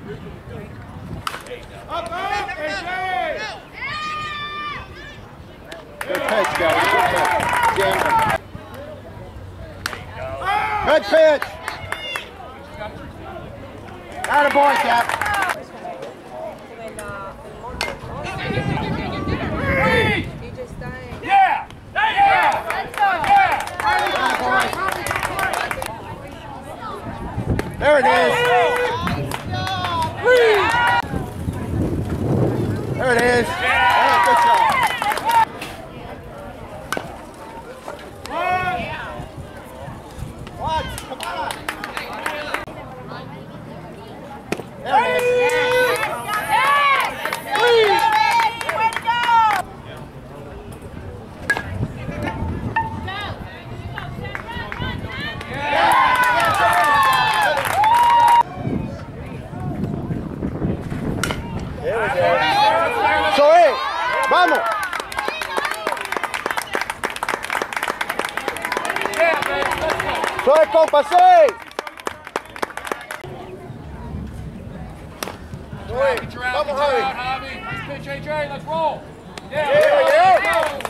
Up, AJ! Good pitch, Gavin. Good pitch. Jammed him. Good pitch. Attaboy, Cap. Yeah! Yeah! There it is. There it is. Yeah, good shot. What? Come on. There it is. Vamos. Soy compa, sí. Vamos, Javi. Nice pitch, AJ. Let's roll. Yeah.